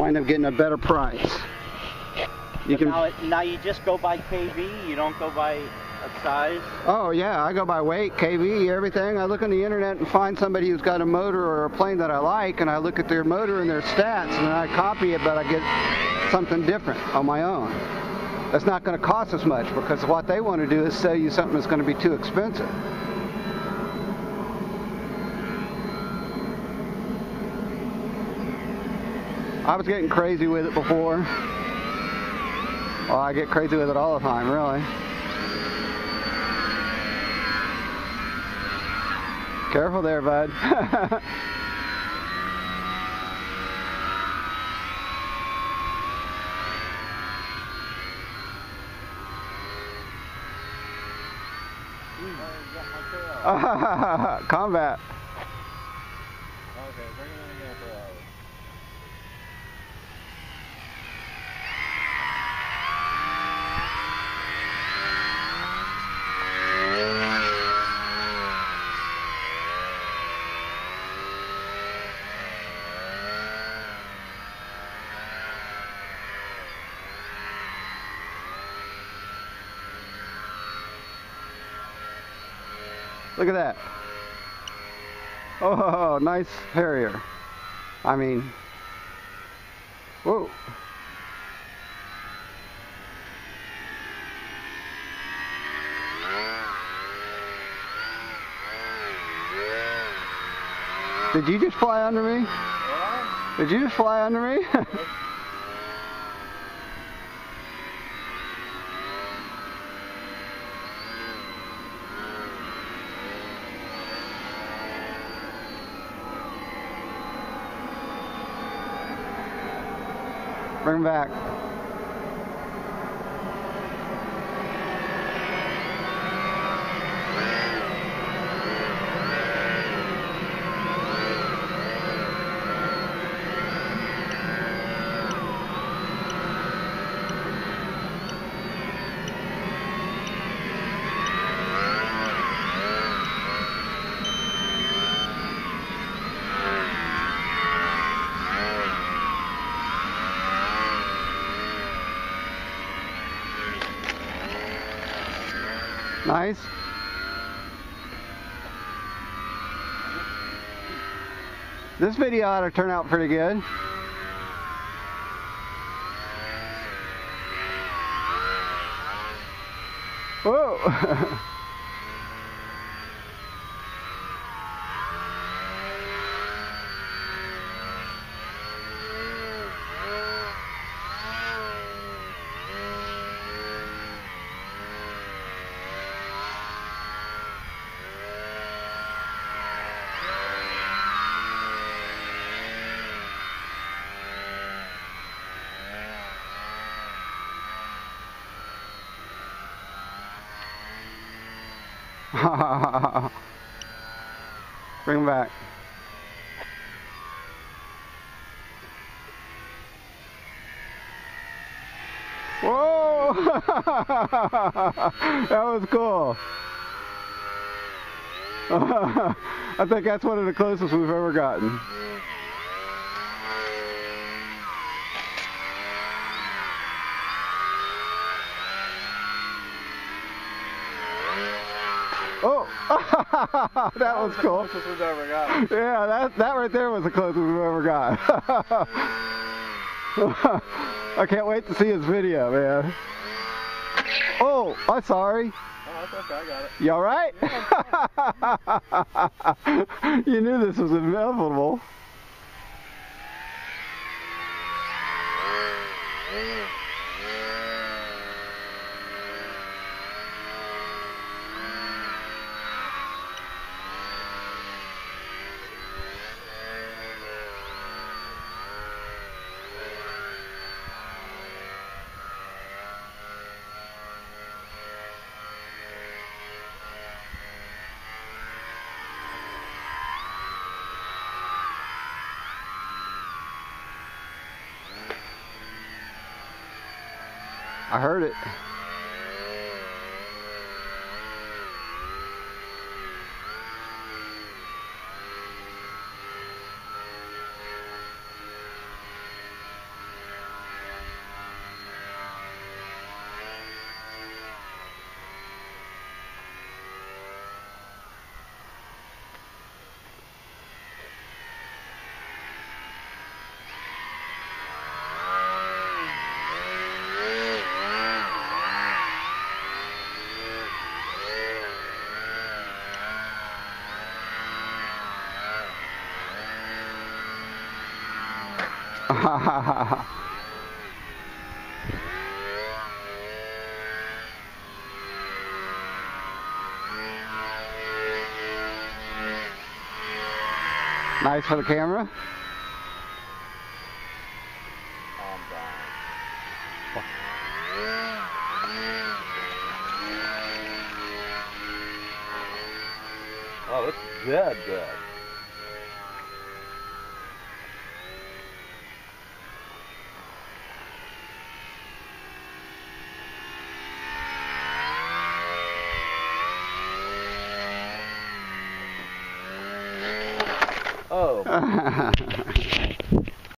wind up getting a better price. You can. Now you just go by KV. You don't go by a size. Oh yeah, I go by weight, KV, everything. I look on the internet and find somebody who's got a motor or a plane that I like, and I look at their motor and their stats, and then I copy it, but I get something different on my own. That's not going to cost as much, because what they want to do is sell you something that's going to be too expensive. I was getting crazy with it before. Well, I get crazy with it all the time, really. Careful there, bud. Combat. Okay, bring it in again for hours. Look at that. Oh, nice Harrier. I mean, whoa. Did you just fly under me? Yeah. Did you just fly under me? Bring him back. Nice. This video ought to turn out pretty good. Whoa. Bring him back. Whoa! That was cool. I think that's one of the closest we've ever gotten. Oh, that was cool. Closest we've ever gotten. Yeah, that right there was the closest we've ever got. I can't wait to see his video, man. Oh, I'm sorry. Oh, that's okay, I got it. You alright? Yeah, you knew this was inevitable. I heard it. Nice for the camera. Calm down. Oh, it's good. Oh.